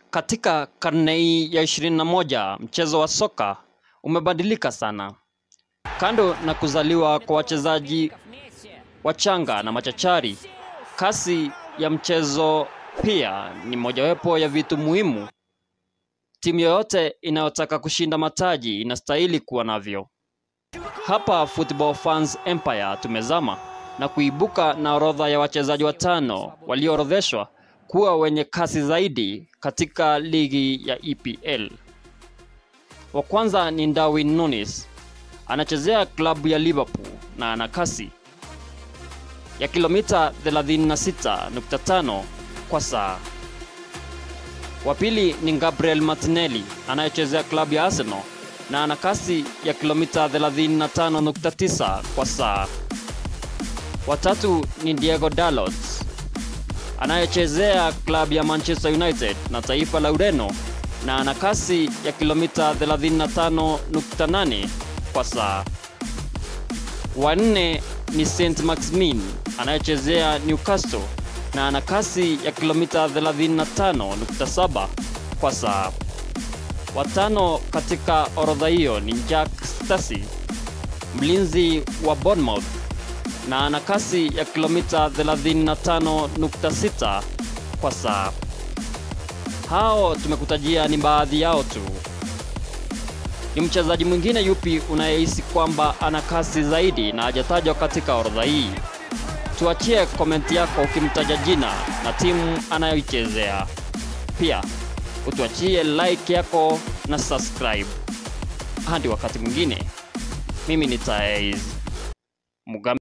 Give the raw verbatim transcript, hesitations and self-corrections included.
Katika karne hii ya ishirini na moja, mchezo wa soka umebadilika sana. Kando na kuzaliwa kwa wachezaji wachanga na machachari, kasi ya mchezo pia ni mojawapo ya vitu muhimu timu yoyote inayotaka kushinda mataji inastahili kuwa navyo. Hapa Football Fans Empire tumezama na kuibuka na orodha ya wachezaji watano walioorodheshwa kuwa wenye kasi zaidi katika ligi ya E P L. Wa kwanza ni Darwin Núñez. Anachezea klabu ya Liverpool na ana kasi ya kilomita thelathini na sita nukta tano kwa saa. Wa pili ni Gabriel Martinelli, anayechezea klabu ya Arsenal na ana kasi ya kilomita thelathini na tano nukta tisa kwa saa. Wa tatu ni Diego Dalot, anayechezea klabu ya Manchester United na taifa la Ureno na ana kasi ya kilomita thelathini na tano nukta nane kwa saa. Wa nne ni Saint Maximin, anayechezea Newcastle na ana kasi ya kilomita thelathini na tano nukta saba kwa saa. Wa tano katika orodha hiyo ni Jack Stacey, mlinzi wa Bournemouth na ana kasi ya kilomita thelathini na tano nukta sita kwa saa. Hao tumekutajia ni baadhi yao tu. Ni mchezaji mwingine yupi unayehisi kwamba ana kasi zaidi na hajatajwa katika orodha hii? Tuachie komenti yako ukimtaja jina na timu anayoichezea. Pia utuachie like yako na subscribe. Hadi wakati mwingine, mimi ni Taiz Mugambi.